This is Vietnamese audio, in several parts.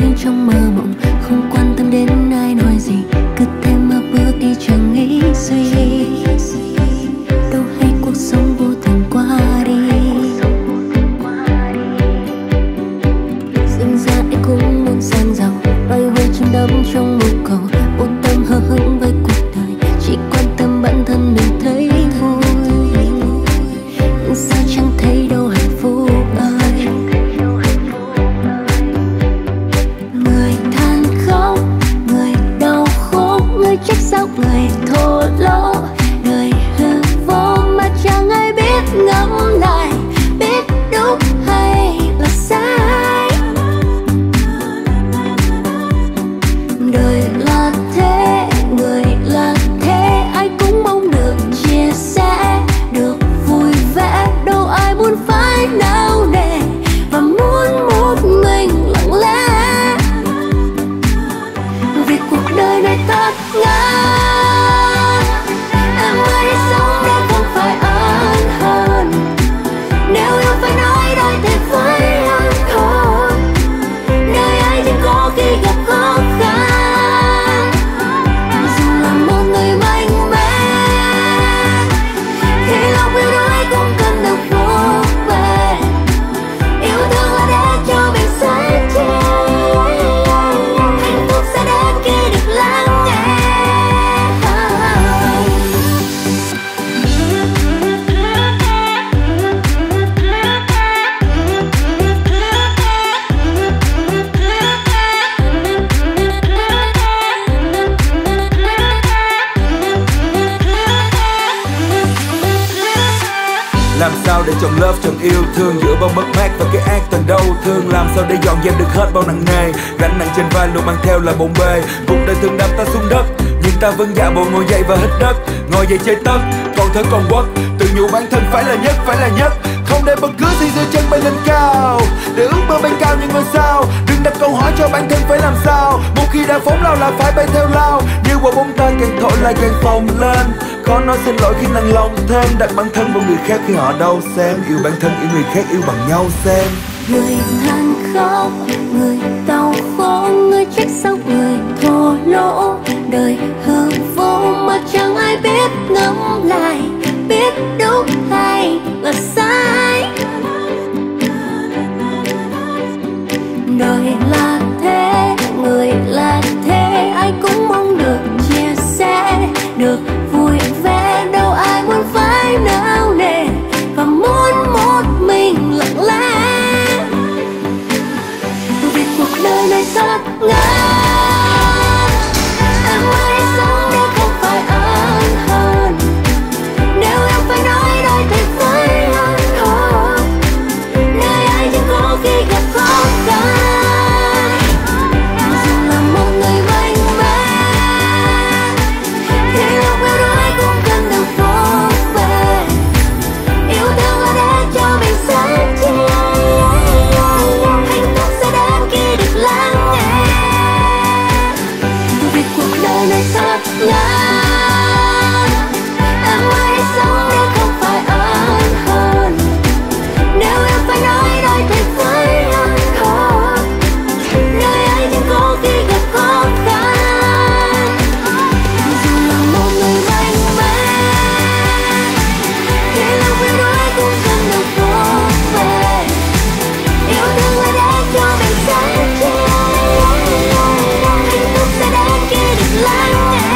như trong mơ mộng, không quan tâm đến ai nói gì, cứ thế mà bước đi chẳng nghĩ suy. Đâu hay cuộc sống vô tình qua đi, sinh ra ai cũng muốn sang giàu, loay hoay chìm đắm trong mưu cầu, vô tâm hờ hững với cuộc đời, chỉ quan tâm bản thân mình thấy vui. Nhưng sao chẳng thấy đâu hạnh phúc ơi. Người than khóc, người đau khổ, người trách sao người thô lỗ, đời hư vô mà chẳng ai biết ngẫm lại, biết đúng hay là sai. Đời là thế, người là thế, ai cũng mong được chia sẻ, được vui vẻ, đâu ai muốn phải nao nề và muốn một mình lặng lẽ. Vì cuộc đời này thật ngắn, em ơi hãy sống để không phải ân hận. Nếu yêu phải nói đôi thì phải hơn thôi, đời ai chẳng có khi gặp khó khăn. Dù là một người mạnh mẽ thì lòng yêu đôi cũng cần được vô về. Yêu thương là để cho mình sẻ chia, hạnh phúc sẽ đến khi được lắng nghe. Làm sao để chọn love, chọn yêu thương giữa bao mất mát và cái ác tình đau thương. Làm sao để dọn dẹp được hết bao nặng nề, gánh nặng trên vai luôn mang theo là bộn bề. Cuộc đời thường đâm ta xuống đất, nhưng ta vẫn giả bộ ngồi dậy và hít đất. Ngồi dậy chơi tất, còn thở còn quất, tự nhủ bản thân phải là nhất, phải là nhất. Không để bất cứ gì dưới chân bay lên cao, để ước mơ bay cao như ngôi sao. Đừng đặt câu hỏi cho bản thân phải làm sao, một khi đã phóng lao là phải bay theo lao. Như quả bóng ta càng thổi lại càng phồng lên, khó nói xin lỗi khi nặng lòng thêm. Đặt bản thân vào người khác khi họ đâu xem, yêu bản thân yêu người khác yêu bằng nhau xem. Người than khóc, người đau khổ, người trách sao người thô lỗ, đời hư vô mà chẳng ai biết ngẫm lại, biết đúng hay là sai. Đời là thế, người là thế, ai cũng mong được chia sẻ, được vui vẻ, đâu ai muốn phải nao nề và muốn một mình lặng lẽ. Vì cuộc đời này rất ngắn, em ơi hãy sống để không phải ân hận. Nếu em phải nói đôi thì phải hơn thôi, nơi ai chẳng có khi gặp khó khăn. Dù là một người mạnh mẽ thì lòng yêu đôi cũng cần được vô về. Yêu thương là để cho mình sẻ chia, hạnh phúc sẽ đến khi được lắng nghe. Vì cuộc đời này rất ngắn, em ơi hãy sống để không phải ân hận. Nếu em phải nói đôi thì phải hơn thôi, nơi ai chẳng có khi gặp khó khăn. Dù là một người mạnh mẽ thì lòng yêu đôi cũng cần được vô về. Yêu thương là để cho mình sẻ chia, hạnh phúc sẽ đến khi được lắng nghe.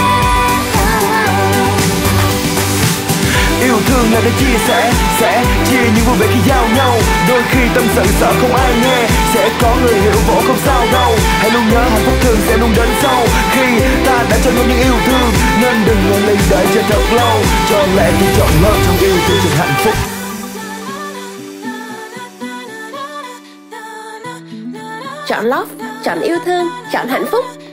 Yêu thương là để chia sẻ, sẽ chia những vui vẻ khi giao nhau. Đôi khi tâm sự sợ không ai nghe, sẽ có người hiểu vỗ không sao đâu. Hãy luôn nhớ hạnh phúc thường sẽ luôn đến sau, khi ta đã cho nhau những yêu thương. Nên đừng ngồi lì đợi chờ thật lâu, cho lẽ tôi chọn love trong yêu thương trên hạnh phúc. Chọn love, chọn yêu thương, chọn hạnh phúc.